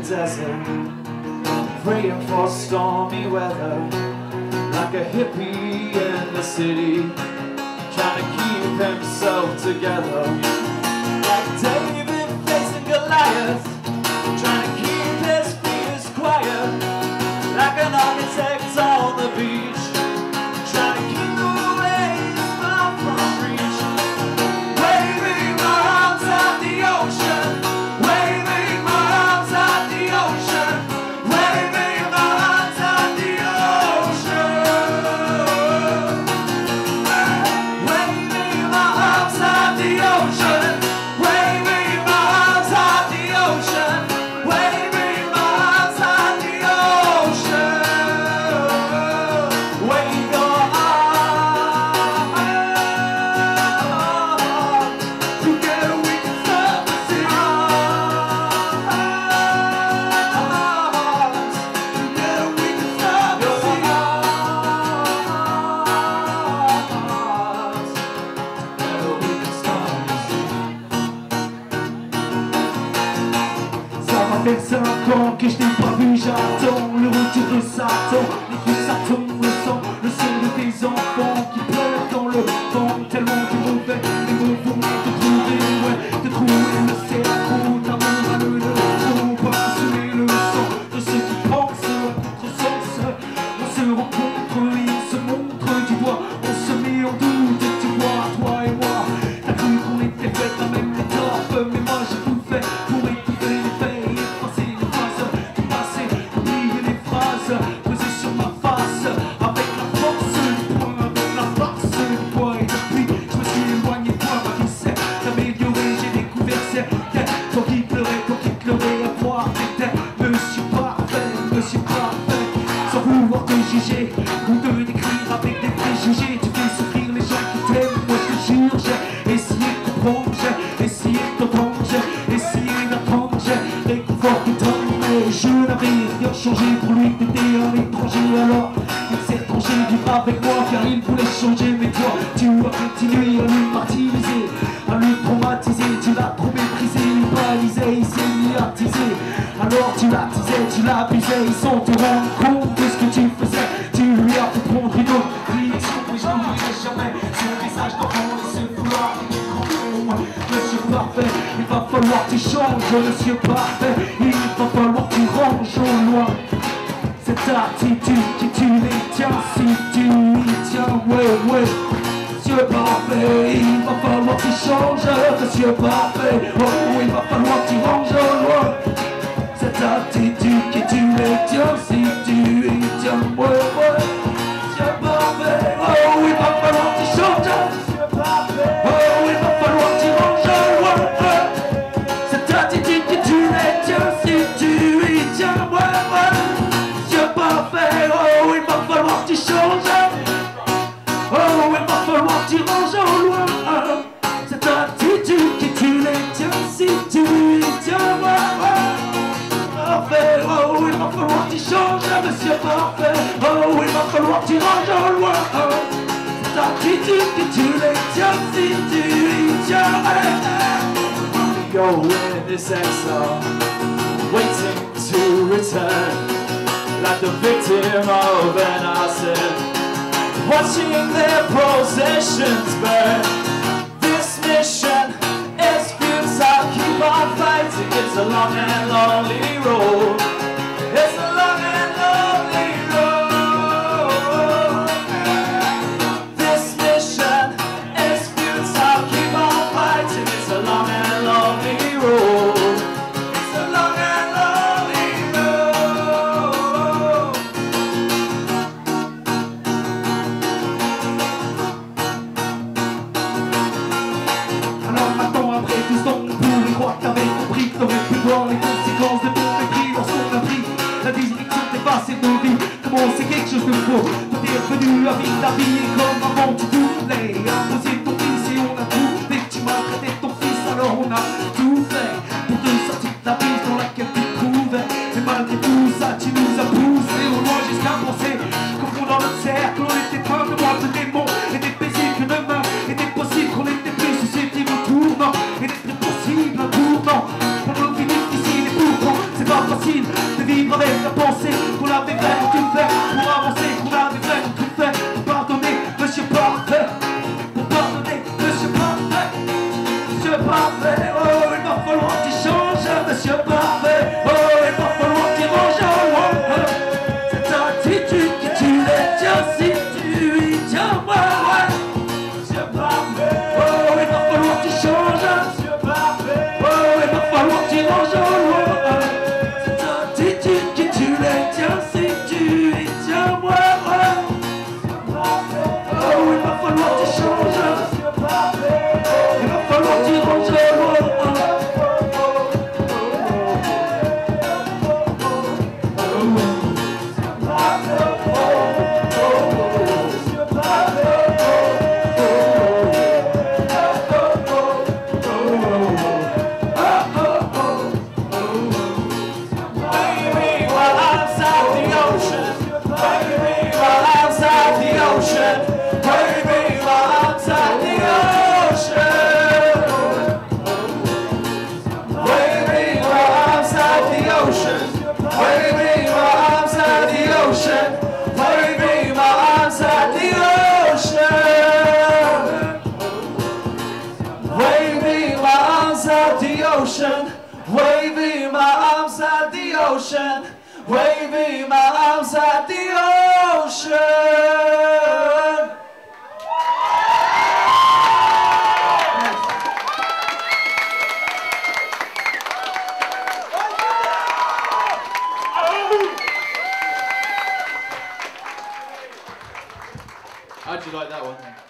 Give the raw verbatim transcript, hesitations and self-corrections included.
desert, praying for stormy weather, like a hippie in the city, trying to keep himself together, like David facing Goliath, trying to keep his fears quiet, like an architect on the beach, trying to keep the waves far from reach, waving my arms at the ocean, waving my arms at the ocean, waving my arms at the ocean, waving my arms at the ocean, waving my arms at the ocean, waving my arms at the ocean, wave your arms, together we can stop the sea. Together we can stop the sea. Together we can stop the sea. Ça m'a fait cinq ans que je t'ai pas vu, j'attends le retour de Satan. Les coups ça tombe, le sang, le son de tes enfants qui pleurent dans le vent. Tellement de mauvais, les mots vont te trouver, ouais, te trouver le cerveau d'amour à le faut pas assumer le sang de ceux qui pensent à contresens. On se rencontre et on se montre du doigt, on se met en doute et tu vois, toi et moi, t'as cru qu'on était fait à même étoffe, mais moi j'ai tout fait pour étouffer les faits et effacer les phrases du passé, oublier les phrases posées sur ma face avec la force du poing, avec la force du poing. Et depuis je me suis éloigné de toi, ma vie s'est améliorée, j'ai découvert certains toi qui pleurais, toi qui pleurais à voir t'étais monsieur parfait, monsieur parfait, sans vouloir te juger ou te décrire avec des préjugés. Tu fais souffrir les gens qui t'aiment, moi je te jure, j'ai essayé de comprendre, j'ai essayé d'entendre, j'ai essayé d'attendre, j'ai réconforté tant, mais je n'avais rien changé pour lui, t'étais un étranger. Alors il s'est étranger vivre avec moi car il voulait changer, mais toi tu as continué à lui martyriser, à lui traumatiser, tu l'as trop méprisé, lui balisé, il s'est mis à teaser. Alors tu l'as teasé, tu l'as abusé, sans te rendre compte de ce que tu faisais, tu lui as fait prendre une autre direction. Mais je n'oublierai jamais son visage d'enfant et ce vouloir qui m'étrangle. Monsieur parfait, il va falloir que tu changes, monsieur parfait, il va falloir que tu ranges au loin cette attitude qui tue les tiens, si tu y tiens, ouais, ouais. Monsieur parfait, il va falloir que tu changes, monsieur parfait, oh, il va falloir que tu ranges au loin cette attitude qui tue les tiens, si tu y tiens, ouais, ouais. Monsieur parfait, oh, il va falloir que tu changes, monsieur parfait, oh, il va falloir que tu ranges au loin cette attitude qui tue les tiens, si tu y tiens, ouais, ouais. Monsieur parfait, oh, il va falloir que tu changes, oh, il va falloir que tu ranges au loin cette attitude qui tue les tiens, si tu y tiens, ouais, ouais. Parfait, oh, il va falloir que tu changes, monsieur parfait, oh, il va falloir que tu ranges au loin cette attitude qui tue les tiens, si tu y tiens, ouais. Go in this exile, waiting to return, like the victim of an arson, watching their possessions burn. This mission is futile, keep on fighting, it's a long and lonely road. It's a long and lonely road. This mission is futile, keep on fighting, it's a long and lonely road. It's a long and lonely road. Alors maintenant après tout ce temps on pourrait croire que t'avais compris, que t'aurais pu voir les conséquences de ton mépris lorsqu'on a pris la direction de tes passés de nos vies. Comment c'est quelque chose de faux, toi t'es revenu à vivre ta vie et comme avant tu voulais imposer ton fils et on a tout fait, tu m'as traité ton fils alors on a tout fait pour te sortir de la piste dans laquelle tu te trouvais. Et malgré tout ça tu nous as poussé au loin jusqu'à penser qu'au fond dans notre cercle on était plein de moi de démons et des paisibles que demain était possible qu'on était plus susceptible au tournant et d'être possible un tournant pour nos vies difficiles et pourtant c'est pas facile ocean, waving my arms at the ocean, waving my arms at the ocean. How'd you like that one?